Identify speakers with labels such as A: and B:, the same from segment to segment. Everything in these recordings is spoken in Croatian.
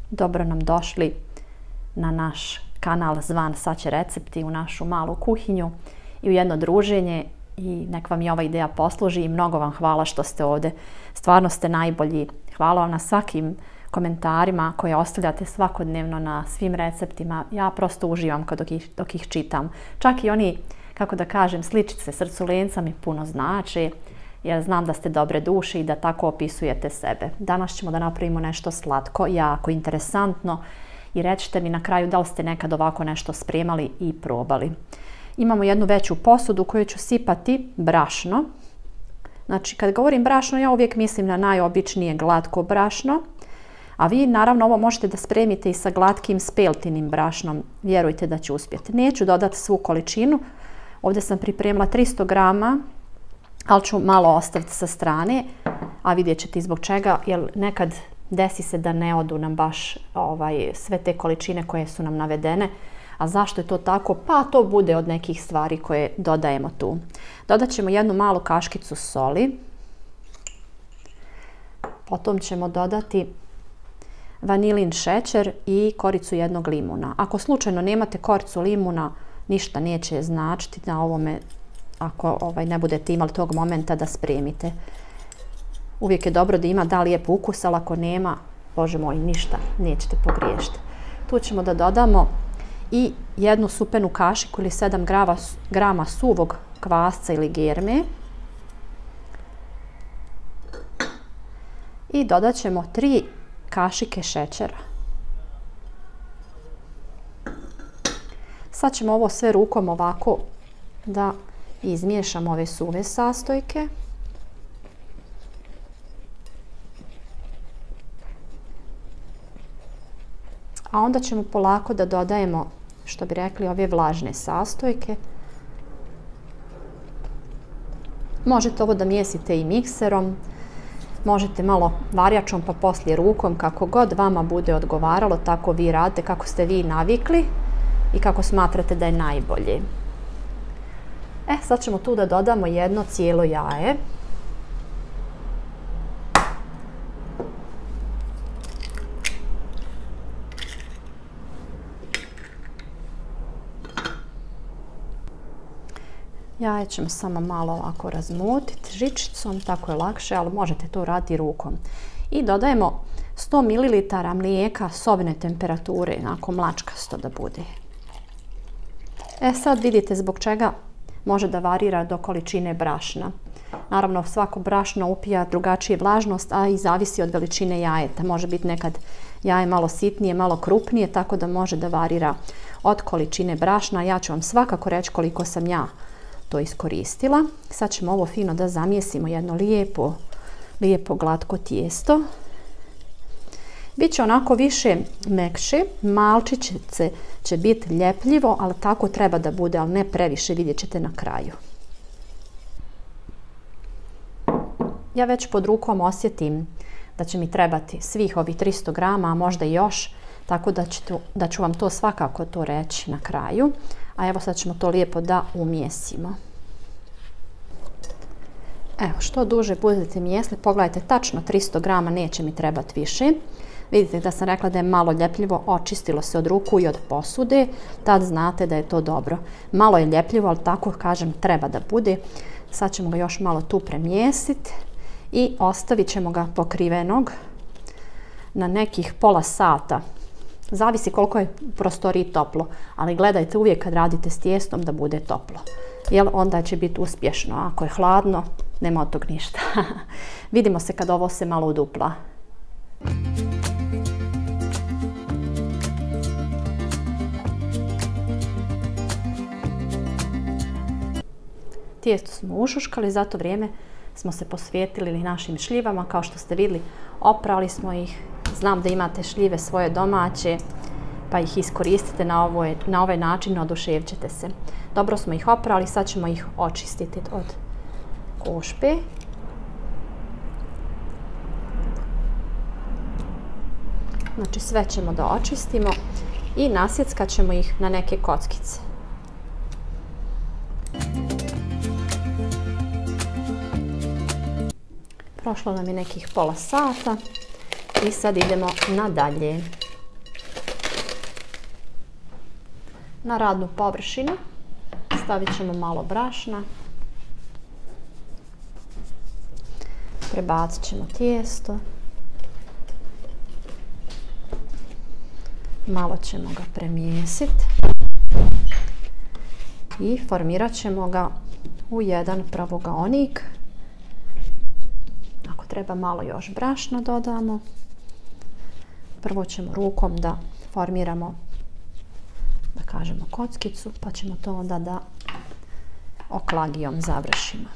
A: Dobro nam došli na naš kanal zvan Sad će recepti, u našu malu kuhinju i u jedno druženje, i nek vam je ova ideja posluži i mnogo vam hvala što ste ovdje. Stvarno ste najbolji. Hvala vam na svakim komentarima koje ostavljate svakodnevno na svim receptima. Ja prosto uživam dok ih čitam. Čak i oni, kako da kažem, sličice srculenca mi puno znače, jer znam da ste dobre duše i da tako opisujete sebe. Danas ćemo da napravimo nešto slatko, jako interesantno, i recite mi na kraju da li ste nekad ovako nešto spremali i probali. Imamo jednu veću posudu u kojoj ću sipati brašno. Znači, kad govorim brašno, ja uvijek mislim na najobičnije glatko brašno, a vi naravno ovo možete da spremite i sa glatkim speltinim brašnom. Vjerujte da će uspjeti. Neću dodati svu količinu. Ovdje sam pripremila 300 grama, ali ću malo ostaviti sa strane, a vidjet ćete zbog čega, jer nekad desi se da ne odu nam baš sve te količine koje su nam navedene. A zašto je to tako? Pa to bude od nekih stvari koje dodajemo tu. Dodat ćemo jednu malu kaškicu soli. Potom ćemo dodati vanilin šećer i koricu jednog limuna. Ako slučajno nemate koricu limuna, ništa neće značiti na ovome ako ne budete imali tog momenta da spremite. Uvijek je dobro da ima da lijep ukus, ali ako nema, Bože moj, ništa nećete pogriješiti. Tu ćemo da dodamo i jednu supenu kašiku ili 7 grama suvog kvasca ili germe. I dodat ćemo 3 kašike šećera. Sad ćemo ovo sve rukom ovako da izmiješamo ove suve sastojke. A onda ćemo polako da dodajemo, što bi rekli, ove vlažne sastojke. Možete ovo da mijesite i mikserom, možete malo varjačom pa poslije rukom, kako god vama bude odgovaralo, tako vi radite kako ste vi navikli i kako smatrate da je najbolje. Sad ćemo tu da dodamo jedno cijelo jaje. Jaje ćemo samo malo ovako razmutiti žičicom, tako je lakše, ali možete to raditi rukom. I dodajemo 100 ml mlijeka sobne temperature, onako mlačkasto da bude. Sad vidite zbog čega može da varira do količine brašna. Naravno, svako brašno upija drugačije vlažnost, a i zavisi od veličine jajeta. Može biti nekad jaje malo sitnije, malo krupnije, tako da može da varira od količine brašna. Ja ću vam svakako reći koliko sam ja to iskoristila. Sad ćemo ovo fino da zamijesimo, jedno lijepo glatko tijesto. Biće onako više mekše, malčiće će biti ljepljivo, ali tako treba da bude, ali ne previše, vidjet ćete na kraju. Ja već pod rukom osjetim da će mi trebati svih ovih 300 grama, a možda i još, tako da ću vam to svakako to reći na kraju. A evo sad ćemo to lijepo da umjesimo. Evo, što duže budete mijesli, pogledajte, tačno 300 grama, neće mi trebati više. Vidite da sam rekla da je malo ljepljivo, očistilo se od ruku i od posude, tad znate da je to dobro. Malo je ljepljivo, ali tako kažem treba da bude. Sad ćemo ga još malo tu premjesiti i ostavit ćemo ga pokrivenog na nekih pola sata. Zavisi koliko je u prostoriji toplo, ali gledajte uvijek kad radite s tijestom da bude toplo, jer onda će biti uspješno. Ako je hladno, nema od tog ništa. Vidimo se kad ovo se malo udupla. Tijesto smo ušuškali, za to vrijeme smo se posvetili našim šljivama. Kao što ste vidjeli, oprali smo ih. Znam da imate šljive svoje domaće, pa ih iskoristite na ovaj način, oduševćete se. Dobro smo ih oprali, sad ćemo ih očistiti od košpe. Znači sve ćemo da očistimo i nasjeckat ćemo ih na neke kockice. Prošlo nam je nekih pola sata i sad idemo nadalje. na radnu površinu. Stavit ćemo malo brašna. Prebacit ćemo tijesto. Malo ćemo ga premjesiti. I formirat ćemo ga u jedan pravogaonik. Ako treba malo još brašna dodamo. Prvo ćemo rukom da formiramo, da kažemo, kockicu, pa ćemo to onda da oklagijom završimo.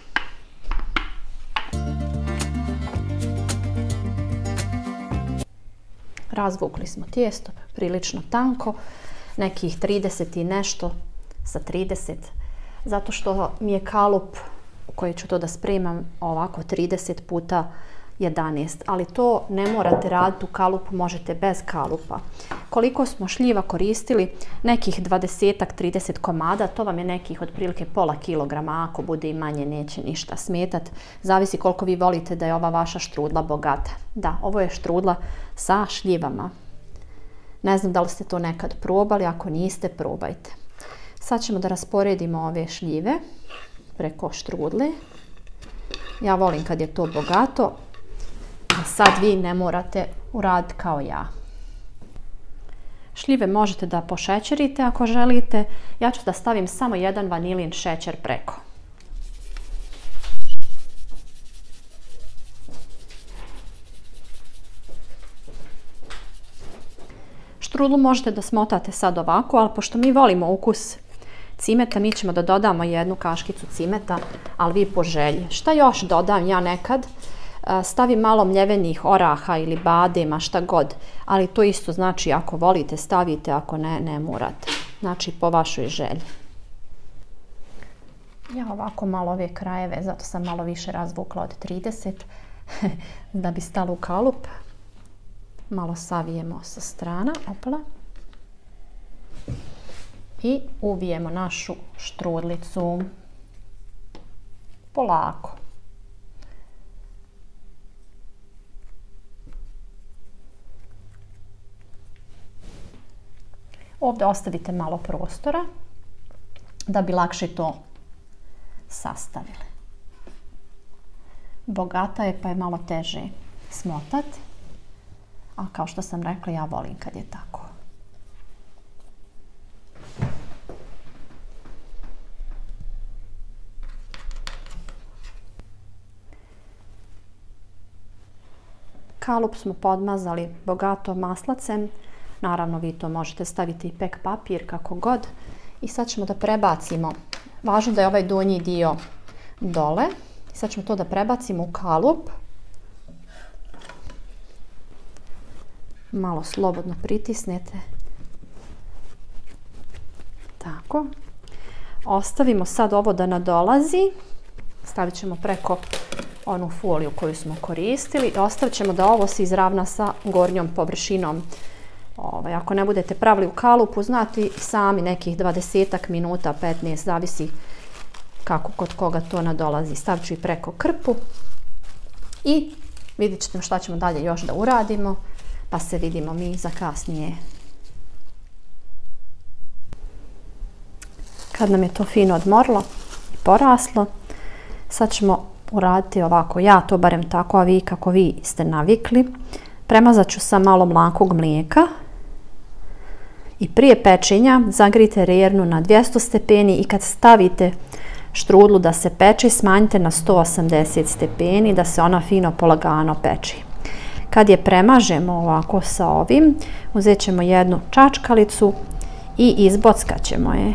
A: Razvukli smo tijesto prilično tanko, nekih 30 i nešto sa 30, zato što mi je kalup u koji ću to da spremam ovako 30 puta 11, ali to ne morate raditi u kalupu, možete bez kalupa. Koliko smo šljiva koristili, nekih 20-30 komada, to vam je nekih otprilike pola kilograma, ako bude i manje neće ništa smetati. Zavisi koliko vi volite da je ova vaša štrudla bogata. Da, ovo je štrudla sa šljivama. Ne znam da li ste to nekad probali, ako niste, probajte. Sad ćemo da rasporedimo ove šljive preko štrudle. Ja volim kad je to bogato. Sad vi ne morate uraditi kao ja. Šljive možete da pošećerite ako želite. Ja ću da stavim samo jedan vanilin šećer preko. Štrudlu možete da smotate sad ovako, ali pošto mi volimo ukus cimeta, mi ćemo da dodamo jednu kaškicu cimeta, ali vi po želji. Šta još dodam ja nekad? Stavim malo mljevenih oraha ili badema, šta god, ali to isto znači ako volite stavite, ako ne, ne morate. Znači po vašoj želji. Ja ovako malo ove krajeve, zato sam malo više razvukla od 30, da bi stalo u kalup. Malo savijemo sa strana, opala. I uvijemo našu štrudlicu. Polako. Ovdje ostavite malo prostora da bi lakše to sastavili. Bogata je pa je malo teže smotati, a kao što sam rekla, ja volim kad je tako. Kalup smo podmazali bogato maslacem. Naravno, vi to možete staviti i pek papir, kako god. I sad ćemo da prebacimo. Važno da je ovaj donji dio dole. Sad ćemo to da prebacimo u kalup. Malo slobodno pritisnete. Tako. Ostavimo sad ovo da nadolazi. Stavit ćemo preko onu foliju koju smo koristili. Ostavit ćemo da ovo se izravna sa gornjom površinom. Ako ne budete pravili u kalupu, znate sami nekih 20 minuta, 15, zavisi kako kod koga to nadolazi. Stavit ću i preko krpu i vidjet ćete šta ćemo dalje još da uradimo, pa se vidimo mi za kasnije. Kad nam je to fino odmorilo i poraslo, sad ćemo uraditi ovako, ja to barem tako, a vi kako vi ste navikli. Premazat ću sa malo mlakog mlijeka i prije pečenja zagrijte rernu na 200 stepeni i kad stavite štrudlu da se peče, smanjite na 180 stepeni da se ona fino polagano peče. Kad je premažemo ovako sa ovim, uzet ćemo jednu čačkalicu i izbockat ćemo je.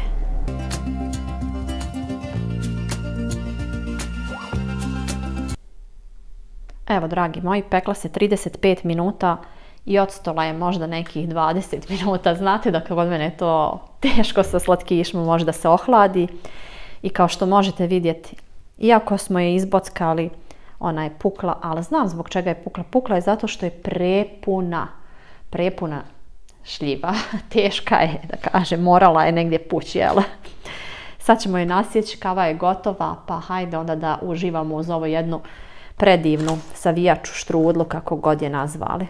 A: Evo, dragi moji, pekla se 35 minuta i odstola je možda nekih 20 minuta. Znate da kod mene je to teško sa slatkišima, može da se ohladi. I kao što možete vidjeti, iako smo je izbockali, ona je pukla, ali znam zbog čega je pukla. Pukla je zato što je prepuna šljiva. Teška je, da kažem, morala je negdje pući, jel? Sad ćemo je nasjeći, kava je gotova, pa hajde onda da uživamo uz ovo jednu predivnu savijaču štrudlu, kako god je nazvali.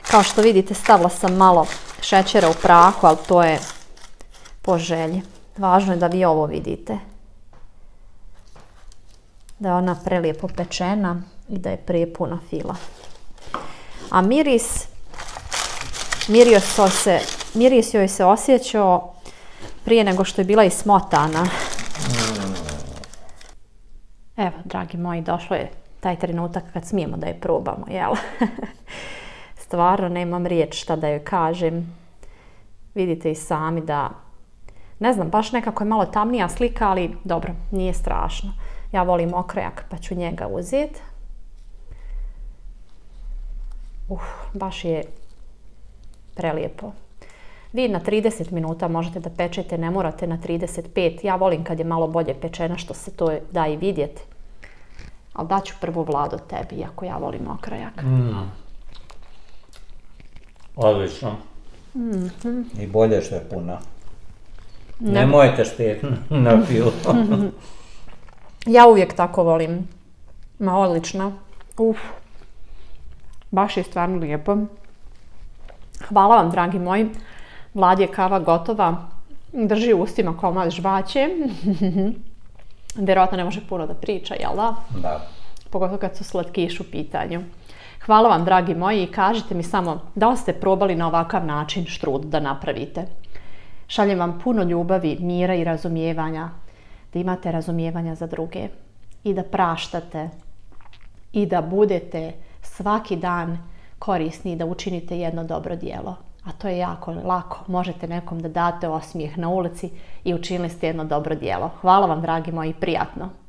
A: Kao što vidite, stavila sam malo šećera u prahu, ali to je po želji. Važno je da vi ovo vidite. Da je ona prelijepo pečena i da je prepuna fila. A miris joj se osjećao prije nego što je bila i smotana. Evo, dragi moji, došlo je taj trenutak kad smijemo da je probamo, jel? Stvarno nemam riječ šta da joj kažem. Vidite i sami da, ne znam, baš nekako je malo tamnija slika, ali dobro, nije strašno. Ja volim okrajak pa ću njega uzeti. Baš je prelijepo. Vi na 30 minuta možete da pečete, ne morate na 35. Ja volim kad je malo bolje pečena, što se to da i vidjeti. Ali daću prvo, Vlado, tebi, iako ja volim okrajak.
B: Odlično. I bolje što je puna. Nemojte šteti na filu.
A: Ja uvijek tako volim. Odlično. Baš je stvarno lijepo. Hvala vam, dragi moji. Vladi je kava gotova. Drži u ustima komad žvaće. Vjerojatno ne može puno da priča, jel da?
B: Da.
A: Pogotovo kad su slatkiši u pitanju. Hvala vam, dragi moji, i kažite mi samo da li ste probali na ovakav način štrud da napravite. Šaljem vam puno ljubavi, mira i razumijevanja. Da imate razumijevanja za druge. I da praštate. I da budete svaki dan korisni i da učinite jedno dobro djelo. A to je jako lako. Možete nekom da date osmijeh na ulici i učinili ste jedno dobro djelo. Hvala vam, dragi moji, prijatno.